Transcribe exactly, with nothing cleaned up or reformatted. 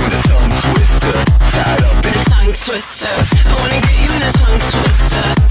in a tongue twister, tied up in a tongue twister. I wanna get you in a tongue twister.